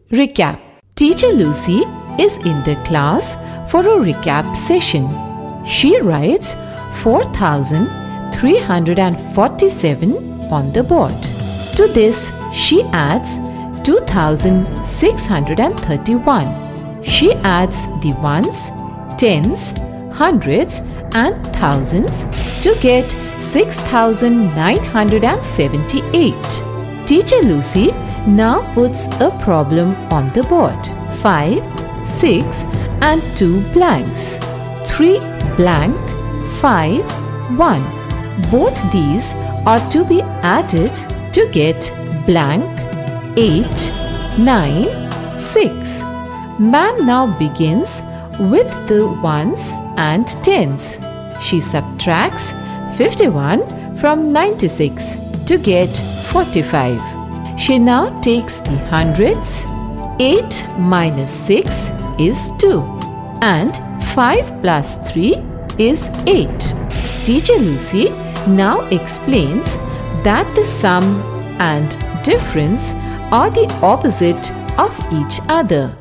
Recap. Teacher Lucy is in the class for a recap session. She writes 4,347 on the board. To this, she adds 2,631. She adds the ones, tens, hundreds and thousands to get 6,978. Teacher Lucy now puts a problem on the board. 5, 6 and 2 blanks. 3 blank, 5, 1. Both these are to be added to get blank 8, 9, 6. Ma'am now begins with the ones and tens. She subtracts 51 from 96 to get 45. She now takes the hundreds. 8 minus 6 is 2 and 5 plus 3 is 8. Teacher Lucy now explains that the sum and difference are the opposite of each other.